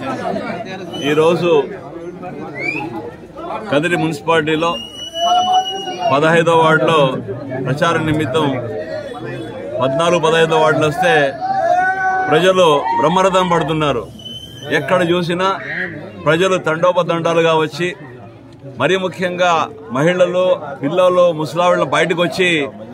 ఈరోజు కదిరి మున్సిపాలిటీలో 15వ వార్డులో ప్రచార నిమిత్తం 14-15వ వార్డులు వస్తే ప్రజలు బ్రహ్మరథం పడుతున్నారు. ఎక్కడ చూసినా ప్రజలు తండోపతండాలుగా వచ్చి మరీ ముఖ్యంగా మహిళలు, పిల్లలు, ముసలాళ్ళు బయటకు వచ్చి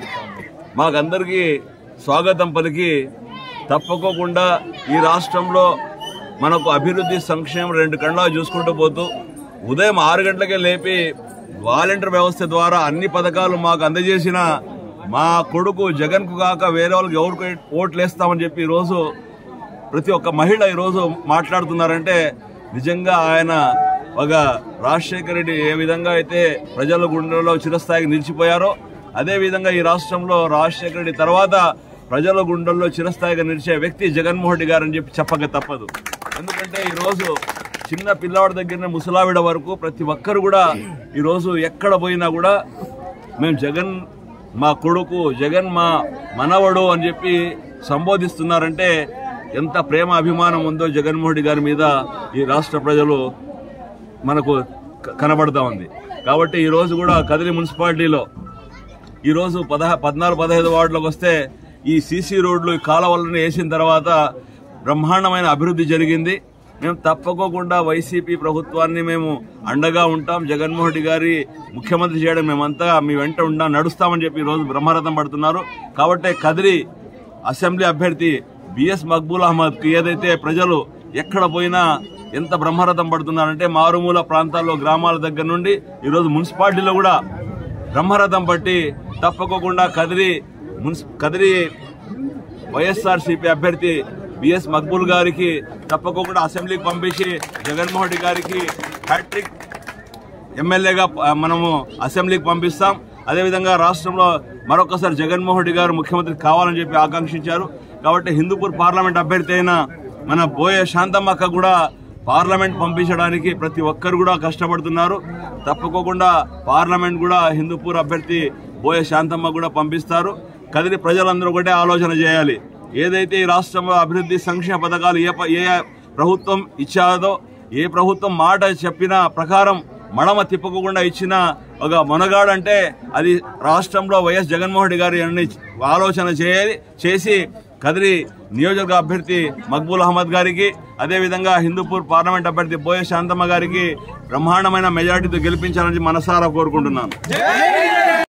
మాకందరికీ స్వాగతం పలికి తప్పకోకుండా ఈ రాష్ట్రంలో మనకు అభివృద్ధి సంక్షేమం రెండు కళ్ళ చూసుకుంటూ పోతూ ఉదయం 6 గంటలకే లేపి వాలంటీర్ వ్యవస్థ ద్వారా అన్ని పథకాలు మాకు అందజేసిన మా కొడుకు జగన్కు కాక వేరే వాళ్ళకి ఎవరికి ఓట్లు వేస్తామని చెప్పి ఈరోజు ప్రతి ఒక్క మహిళ ఈరోజు మాట్లాడుతున్నారంటే నిజంగా ఆయన ఒక రాజశేఖర రెడ్డి ఏ విధంగా అయితే ప్రజల గుండెల్లో చిరస్థాయికి నిలిచిపోయారో అదేవిధంగా ఈ రాష్ట్రంలో రాజశేఖర రెడ్డి తర్వాత ప్రజల గుండెల్లో చిరస్థాయిగా నిలిచే వ్యక్తి జగన్మోహన్ రెడ్డి గారు అని చెప్పి చెప్పక తప్పదు. ఎందుకంటే ఈరోజు చిన్న పిల్లవాడి దగ్గర ముసలావిడ వరకు ప్రతి ఒక్కరు కూడా ఈరోజు ఎక్కడ పోయినా కూడా మేము జగన్ మా కొడుకు, జగన్ మా మనవడు అని చెప్పి సంబోధిస్తున్నారంటే ఎంత ప్రేమ అభిమానం ఉందో జగన్మోహన్ రెడ్డి గారి మీద ఈ రాష్ట్ర ప్రజలు మనకు కనబడతా ఉంది. కాబట్టి ఈరోజు కూడా కదిరి మున్సిపాలిటీలో ఈరోజు 14-15 వార్డులకు వస్తే ఈ సీసీ రోడ్లు కాలువలను వేసిన తర్వాత బ్రహ్మాండమైన అభివృద్ధి జరిగింది. మేము తప్పకోకుండా వైసీపీ ప్రభుత్వాన్ని మేము అండగా ఉంటాం. జగన్మోహన్ రెడ్డి గారి ముఖ్యమంత్రి చేయడం మేమంతా మీ వెంట నడుస్తామని చెప్పి ఈరోజు బ్రహ్మరథం పడుతున్నారు. కాబట్టి కదిరి అసెంబ్లీ అభ్యర్థి బిఎస్ మక్బూల్ అహ్మద్కి ఏదైతే ప్రజలు ఎక్కడ పోయినా ఎంత బ్రహ్మరథం పడుతున్నారంటే మారుమూల ప్రాంతాల్లో గ్రామాల దగ్గర నుండి ఈరోజు మున్సిపాలిటీలో కూడా బ్రహ్మరథం పట్టి తప్పకోకుండా కదిరి వైఎస్ఆర్సీపీ అభ్యర్థి బిఎస్ మక్బూల్ గారికి తప్పకుండా అసెంబ్లీకి పంపించి జగన్మోహన్ రెడ్డి గారికి హ్యాట్రిక్ ఎమ్మెల్యేగా మనము అసెంబ్లీకి పంపిస్తాం. అదేవిధంగా రాష్ట్రంలో మరొకసారి జగన్మోహన్ రెడ్డి గారు ముఖ్యమంత్రి కావాలని చెప్పి ఆకాంక్షించారు. కాబట్టి హిందూపూర్ పార్లమెంట్ అభ్యర్థి అయిన మన బోయే శాంతమ్మక్క కూడా పార్లమెంట్ పంపించడానికి ప్రతి ఒక్కరు కూడా కష్టపడుతున్నారు. తప్పకోకుండా పార్లమెంట్ కూడా హిందూపూర్ అభ్యర్థి బోయే శాంతమ్మ కూడా పంపిస్తారు. కదిరి ప్రజలందరూ ఒకటే ఆలోచన చేయాలి. ఏదైతే ఈ రాష్ట్రంలో అభివృద్ధి సంక్షేమ పథకాలు ఏ ప్రభుత్వం ఇచ్చాదో, ఏ ప్రభుత్వం మాట చెప్పిన ప్రకారం మడమ తిప్పకుండా ఇచ్చిన ఒక మొనగాడంటే అది రాష్ట్రంలో వైఎస్ జగన్మోహన్ రెడ్డి గారి అన్ని ఆలోచన చేసి కదిరి నియోజకవర్గ అభ్యర్థి మక్బూల్ అహ్మద్ గారికి, అదేవిధంగా హిందూపూర్ పార్లమెంట్ అభ్యర్థి బోయే శాంతమ్మ గారికి బ్రహ్మాండమైన మెజార్టీతో గెలిపించాలని మనసారా కోరుకుంటున్నాను.